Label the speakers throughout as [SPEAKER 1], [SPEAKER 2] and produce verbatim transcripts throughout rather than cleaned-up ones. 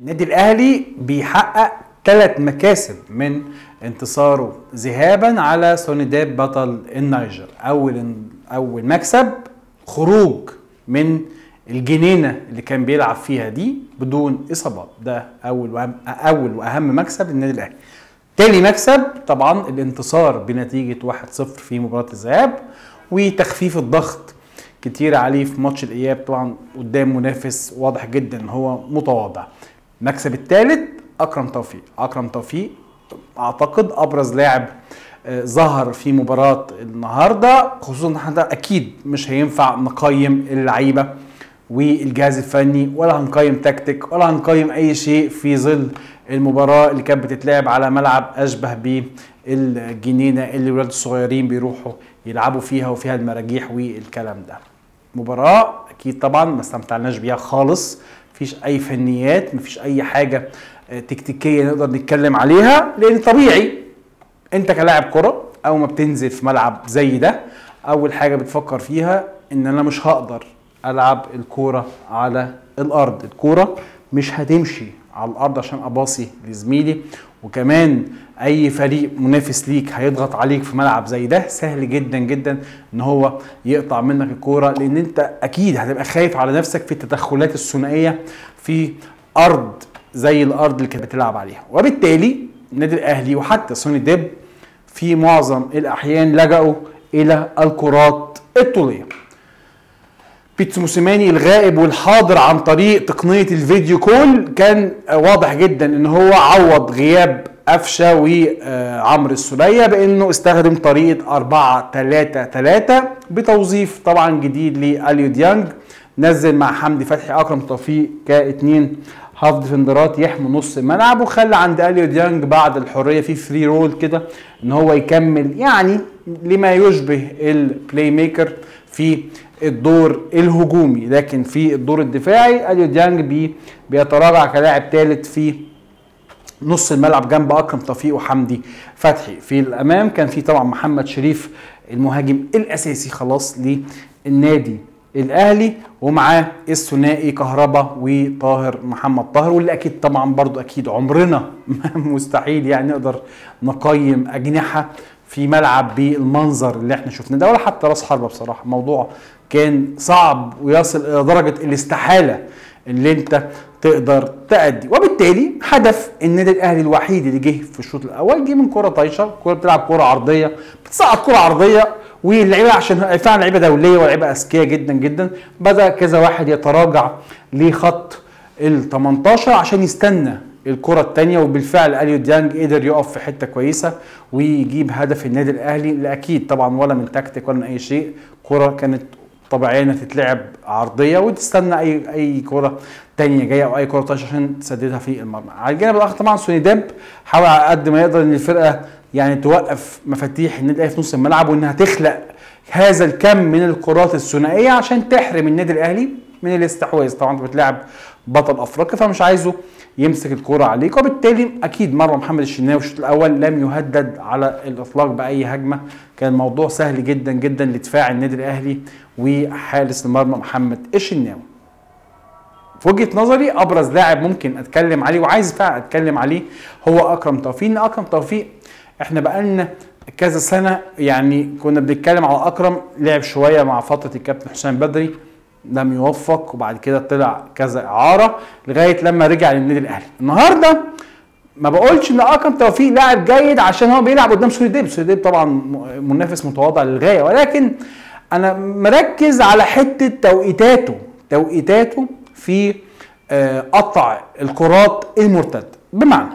[SPEAKER 1] النادي الاهلي بيحقق ثلاث مكاسب من انتصاره ذهابا على سونيداب بطل النيجر. اول اول مكسب خروج من الجنينه اللي كان بيلعب فيها دي بدون اصابات، ده اول وأهم اول واهم مكسب للنادي الاهلي. تاني مكسب طبعا الانتصار بنتيجه واحد صفر في مباراه الذهاب وتخفيف الضغط كتير عليه في ماتش الاياب، طبعا قدام منافس واضح جدا ان هو متواضع. المكسب الثالث اكرم توفيق. اكرم توفيق اعتقد ابرز لاعب ظهر في مباراه النهارده، خصوصا ان احنا اكيد مش هينفع نقيم اللعيبه والجهاز الفني ولا هنقيم تكتيك ولا هنقيم اي شيء في ظل المباراه اللي كانت بتتلعب على ملعب اشبه بالجنينه اللي الولاد الصغيرين بيروحوا يلعبوا فيها وفيها المراجيح والكلام ده. مباراه اكيد طبعا ما استمتعناش بيها خالص، مفيش اي فنيات، مفيش اي حاجه تكتيكيه نقدر نتكلم عليها، لان طبيعي انت كلاعب كره اول ما بتنزل في ملعب زي ده اول حاجه بتفكر فيها ان انا مش هقدر العب الكوره على الارض، الكوره مش هتمشي على الارض عشان اباصي لزميلي، وكمان اي فريق منافس ليك هيضغط عليك في ملعب زي ده سهل جدا جدا ان هو يقطع منك الكوره، لان انت اكيد هتبقى خايف على نفسك في التدخلات الثنائيه في ارض زي الارض اللي كانت بتلعب عليها. وبالتالي النادي الاهلي وحتى سونيداب في معظم الاحيان لجأوا الى الكرات الطوليه. بيتسو موسيماني الغائب والحاضر عن طريق تقنيه الفيديو كول كان واضح جدا ان هو عوض غياب قفشه وعمرو السوليه بانه استخدم طريقه أربعة ثلاثة ثلاثة بتوظيف طبعا جديد لاليو ديانج، نزل مع حمدي فتحي اكرم توفيق كاثنين هاف ديفندرات يحموا نص الملعب، وخلى عند اليو ديانج بعد الحريه في فري رول كده ان هو يكمل يعني لما يشبه البلاي ميكر في الدور الهجومي، لكن في الدور الدفاعي اليو ديانج بي بيتراجع كلاعب ثالث في نص الملعب جنب اكرم توفيق وحمدي فتحي. في الامام كان في طبعا محمد شريف المهاجم الاساسي خلاص للنادي الاهلي، ومعاه الثنائي كهربا وطاهر محمد طاهر، واللي اكيد طبعا برضو اكيد عمرنا مستحيل يعني نقدر نقيم اجنحه في ملعب بالمنظر اللي احنا شفناه ده، ولا حتى راس حربه. بصراحه الموضوع كان صعب ويصل الى درجه الاستحاله اللي انت تقدر تأدي. وبالتالي هدف النادي الاهلي الوحيد اللي جه في الشوط الاول جه من كره طايشه، كره بتلعب كره عرضيه، بتصعد كره عرضيه، واللعيبه عشان فعلا لعيبه دوليه ولاعيبه اذكياء جدا جدا بدا كذا واحد يتراجع لخط ال تمنتاشر عشان يستنى الكره الثانيه، وبالفعل اليو ديانج قدر يقف في حته كويسه ويجيب هدف النادي الاهلي اللي اكيد طبعا ولا من تكتيك ولا من اي شيء، كره كانت طبيعيه انها تتلعب عرضيه وتستنى اي اي كره ثانيه جايه او اي كره طايشه عشان تسددها في المرمى. على الجانب الاخر طبعا سونيداب حاول على قد ما يقدر ان الفرقه يعني توقف مفاتيح النادي الاهلي في نص الملعب، وانها تخلق هذا الكم من الكرات الثنائيه عشان تحرم النادي الاهلي من الاستحواذ. طبعا انت بتلعب بطل افريقيا فمش عايزه يمسك الكرة عليك، وبالتالي اكيد مروه محمد الشناوي الشوط الاول لم يهدد على الاطلاق باي هجمه، كان الموضوع سهل جدا جدا لدفاع النادي الاهلي وحارس المرمى محمد الشناوي. في وجهه نظري ابرز لاعب ممكن اتكلم عليه وعايز فعلا اتكلم عليه هو اكرم توفيق، ان اكرم توفيق احنا بقالنا كذا سنه يعني كنا بنتكلم على اكرم، لعب شويه مع فتره الكابتن حسام بدري لم يوفق، وبعد كده طلع كذا اعاره لغايه لما رجع للنادي الاهلي. النهارده ما بقولش ان اكرم توفيق لاعب جيد عشان هو بيلعب قدام سونيداب، سونيداب طبعا منافس متواضع للغايه، ولكن انا مركز على حته توقيتاته توقيتاته في قطع الكرات المرتده. بمعنى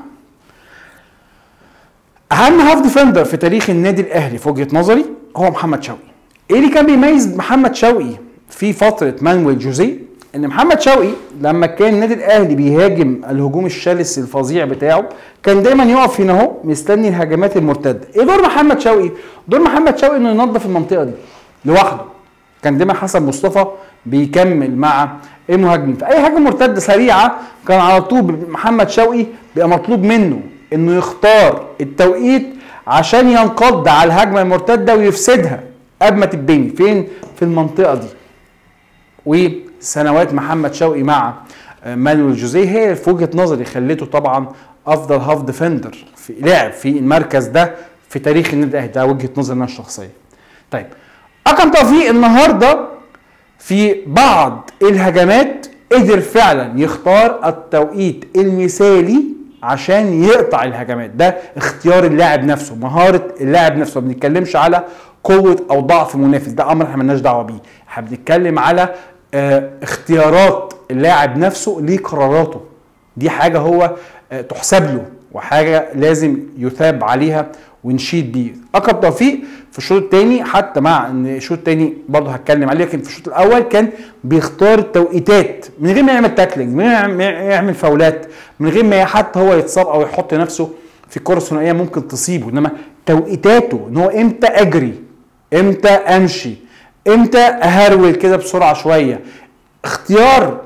[SPEAKER 1] اهم هاف ديفندر في تاريخ النادي الاهلي في وجهه نظري هو محمد شوقي. ايه اللي كان بيميز محمد شوقي في فتره مانويل جوزيه؟ ان محمد شوقي لما كان النادي الاهلي بيهاجم الهجوم الشرس الفظيع بتاعه كان دايما يقف هنا اهو مستني الهجمات المرتده. ايه دور محمد شوقي؟ دور محمد شوقي انه ينظف المنطقه دي لوحده. كان دايما حسن مصطفى بيكمل مع المهاجمين في اي هجمه مرتده سريعه، كان على طول محمد شوقي بيبقى مطلوب منه انه يختار التوقيت عشان ينقض على الهجمه المرتده ويفسدها قبل ما تتبني فين؟ في المنطقه دي. وسنوات محمد شوقي مع مانويل جوزيه هي في وجهه نظري خليته طبعا افضل هاف ديفندر في لعب في المركز ده في تاريخ النادي الاهلي، ده وجهه نظري انا الشخصيه. طيب اكرم توفيق النهارده في بعض الهجمات قدر فعلا يختار التوقيت المثالي عشان يقطع الهجمات، ده اختيار اللاعب نفسه، مهاره اللاعب نفسه. ما بنتكلمش على قوه او ضعف منافس، ده امر احنا مالناش دعوه بيه، احنا بنتكلم على اه اختيارات اللاعب نفسه لقراراته، دي حاجه هو اه تحسب له وحاجه لازم يثاب عليها ونشيد بيه. اكرم توفيق في الشوط الثاني، حتى مع ان الشوط الثاني برضه هتكلم عليه، لكن في الشوط الاول كان بيختار التوقيتات من غير ما يعمل تاكلينج، من غير ما يعمل فاولات، من غير ما حتى هو يتصاب او يحط نفسه في كره ثنائيه ممكن تصيبه، انما توقيتاته ان هو امتى اجري، امتى امشي، امتى اهرول كده بسرعه شويه. اختيار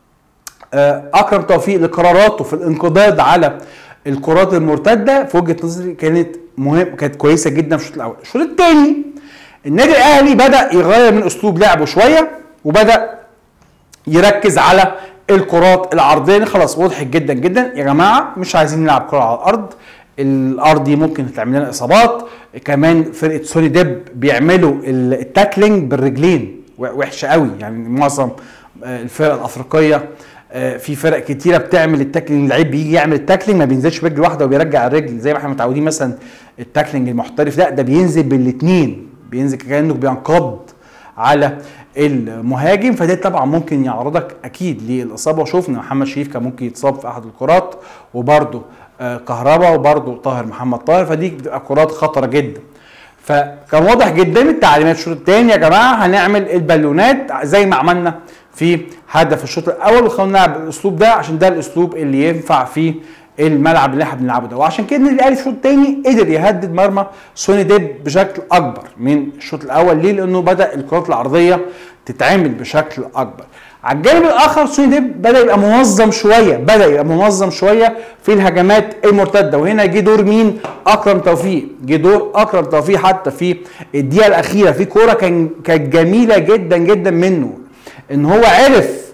[SPEAKER 1] اكرم توفيق لقراراته في الانقضاض على الكرات المرتده في وجهه نظري كانت مهم، كانت كويسه جدا في الشوط الاول. الشوط الثاني النادي الاهلي بدا يغير من اسلوب لعبه شويه وبدا يركز على الكرات العرضيه. خلاص وضحت جدا جدا يا جماعه مش عايزين نلعب كره على الارض، الارض دي ممكن تعمل لنا اصابات. كمان فرقه سوني ديب بيعملوا التاكلينج بالرجلين وحشه قوي، يعني معظم الفرق الافريقيه في فرق كتيره بتعمل التاكلينج، اللعيب بيجي يعمل التاكلينج ما بينزلش برجل واحده وبيرجع الرجل زي ما احنا متعودين مثلا التاكلينج المحترف، لا ده بينزل بالاثنين، بينزل كانه بينقض على المهاجم، فده طبعا ممكن يعرضك اكيد للاصابه. وشوفنا محمد شريف كان ممكن يتصاب في احد الكرات، وبرده كهربا، وبرده طاهر محمد طاهر، فدي بتبقى كرات خطره جدا. فكان واضح جدا التعليمات الشوط الثاني يا جماعه هنعمل البالونات زي ما عملنا في هدف الشوط الاول، وخلينا نلعب بالاسلوب ده عشان ده الاسلوب اللي ينفع في الملعب اللي احنا بنلعبه ده. وعشان كده النادي الاهلي الشوط الثاني قدر يهدد مرمى سوني ديب بشكل اكبر من الشوط الاول. ليه؟ لانه بدا الكرات العرضيه تتعمل بشكل اكبر. على الجانب الاخر سوني ديب بدا يبقى منظم شويه، بدا يبقى منظم شويه في الهجمات المرتده، وهنا جه دور مين؟ اكرم توفيق. جه دور اكرم توفيق حتى في الدقيقه الاخيره في كوره كان كانت جميله جدا جدا منه، ان هو عرف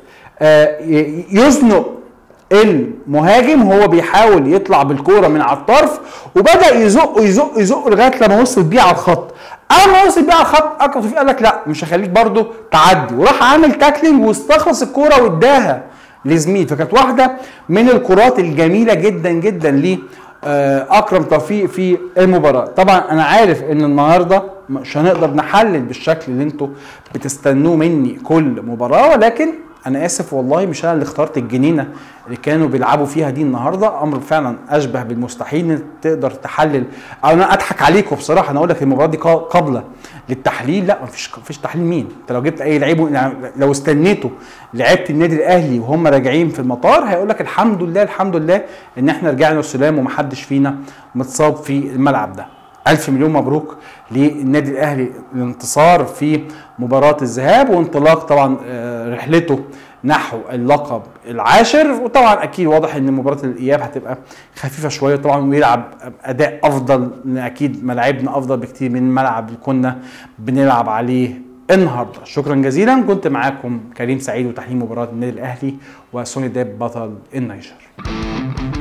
[SPEAKER 1] يزنق المهاجم وهو بيحاول يطلع بالكوره من على الطرف، وبدا يزق يزق يزق لغايه لما وصل بيه على الخط. اول ما وصل بيه على الخط اكرم توفيق قال لك لا مش هخليك برده تعدي، وراح عامل تاكلينج واستخلص الكوره واداها لزميل. فكانت واحده من الكرات الجميله جدا جدا ل اكرم توفيق في المباراه. طبعا انا عارف ان النهارده مش هنقدر نحلل بالشكل اللي انتوا بتستنوه مني كل مباراه، ولكن انا اسف والله مش انا اللي اخترت الجنينه اللي كانوا بيلعبوا فيها دي النهارده، امر فعلا اشبه بالمستحيل ان تقدر تحلل، او انا اضحك عليكم بصراحه. انا اقول لك المباراه دي قابله للتحليل، لا مفيش مفيش تحليل. مين انت لو جبت اي لعيب لو استنيته لعيبه النادي الاهلي وهم راجعين في المطار هيقول لك الحمد لله الحمد لله ان احنا رجعنا والسلام ومحدش فينا متصاب في الملعب ده. ألف مليون مبروك للنادي الأهلي الانتصار في مباراة الذهاب، وانطلاق طبعا رحلته نحو اللقب العاشر. وطبعا أكيد واضح إن مباراة الإياب هتبقى خفيفة شوية طبعا، ويلعب أداء أفضل، لأن أكيد ملاعبنا أفضل بكتير من الملعب اللي كنا بنلعب عليه النهارده. شكرا جزيلا، كنت معاكم كريم سعيد وتحليل مباراة النادي الأهلي وسوني ديب بطل النيجر.